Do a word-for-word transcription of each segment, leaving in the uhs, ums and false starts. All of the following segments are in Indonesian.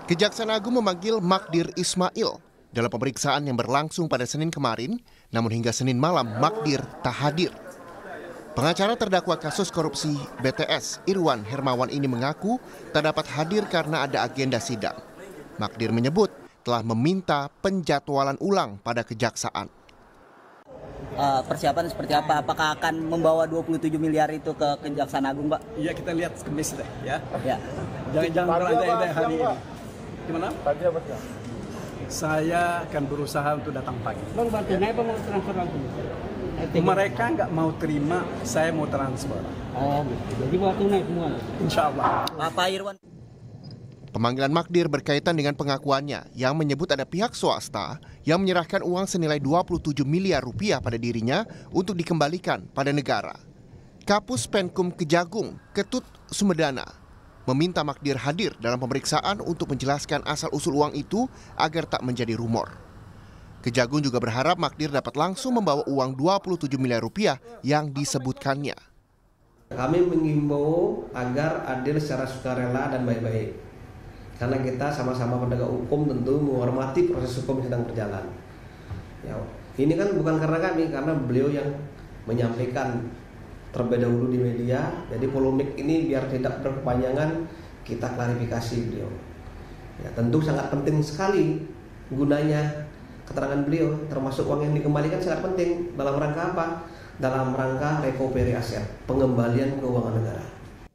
Kejaksaan Agung memanggil Magdir Ismail dalam pemeriksaan yang berlangsung pada Senin kemarin, namun hingga Senin malam Magdir tak hadir. Pengacara terdakwa kasus korupsi B T S, Irwan Hermawan ini mengaku tak dapat hadir karena ada agenda sidang. Magdir menyebut telah meminta penjadwalan ulang pada kejaksaan. Uh, persiapan seperti apa? Apakah akan membawa dua puluh tujuh miliar itu ke Kejaksaan Agung, Pak? Iya, kita lihat Kamis deh, ya. Ya. Jangan-jangan berandai-andai hari ini. Gimana? Pagi apa siang? Saya akan berusaha untuk datang pagi. Bang, bantu naik mau transfer langsung? Mereka nggak mau terima, saya mau transfer. Oh, gitu. Jadi buat tunai semua? Insya Allah. Pak Irwan. Pemanggilan Magdir berkaitan dengan pengakuannya yang menyebut ada pihak swasta yang menyerahkan uang senilai dua puluh tujuh miliar rupiah pada dirinya untuk dikembalikan pada negara. Kapus Penkum Kejagung, Ketut Sumedana, meminta Magdir hadir dalam pemeriksaan untuk menjelaskan asal-usul uang itu agar tak menjadi rumor. Kejagung juga berharap Magdir dapat langsung membawa uang dua puluh tujuh miliar rupiah yang disebutkannya. Kami mengimbau agar adil secara sukarela dan baik-baik. Karena kita sama-sama penegak hukum tentu menghormati proses hukum yang sedang berjalan. Ya, ini kan bukan karena kami, karena beliau yang menyampaikan terlebih dahulu di media. Jadi polemik ini biar tidak berkepanjangan, kita klarifikasi beliau. Ya, tentu sangat penting sekali gunanya keterangan beliau, termasuk uang yang dikembalikan sangat penting. Dalam rangka apa? Dalam rangka recovery aset, pengembalian keuangan negara.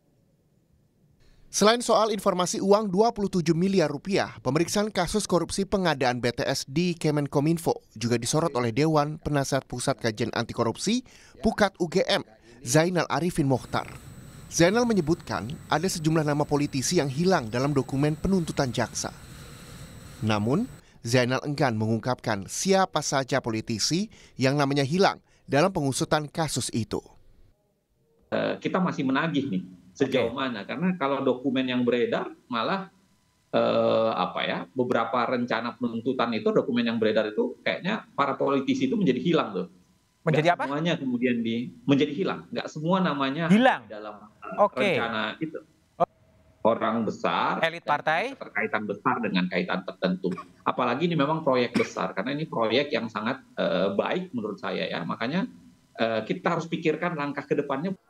Selain soal informasi uang dua puluh tujuh miliar rupiah, pemeriksaan kasus korupsi pengadaan B T S di Kemenkominfo juga disorot oleh Dewan Penasihat Pusat Kajian Anti Korupsi Pukat U G M, Zainal Arifin Mokhtar. Zainal menyebutkan ada sejumlah nama politisi yang hilang dalam dokumen penuntutan jaksa. Namun, Zainal enggan mengungkapkan siapa saja politisi yang namanya hilang dalam pengusutan kasus itu. Kita masih menagih nih. Sejauh okay. mana? Karena kalau dokumen yang beredar malah eh, apa ya beberapa rencana penuntutan itu dokumen yang beredar itu kayaknya para politisi itu menjadi hilang tuh. Menjadi Nggak apa? Semuanya kemudian di menjadi hilang. Nggak semua namanya hilang dalam uh, okay. rencana itu. Orang besar, elit partai, terkaitan besar dengan kaitan tertentu. Apalagi ini memang proyek besar karena ini proyek yang sangat uh, baik menurut saya ya. Makanya uh, kita harus pikirkan langkah ke depannya.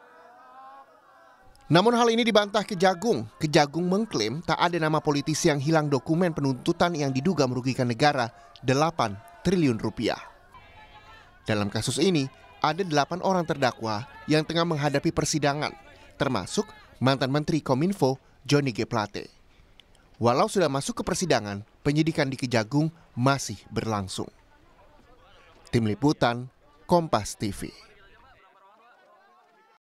Namun hal ini dibantah Kejagung. Kejagung mengklaim tak ada nama politisi yang hilang dokumen penuntutan yang diduga merugikan negara delapan triliun rupiah. Dalam kasus ini, ada delapan orang terdakwa yang tengah menghadapi persidangan, termasuk mantan Menteri Kominfo Johnny G. Plate. Walau sudah masuk ke persidangan, penyidikan di Kejagung masih berlangsung. Tim Liputan, Kompas T V.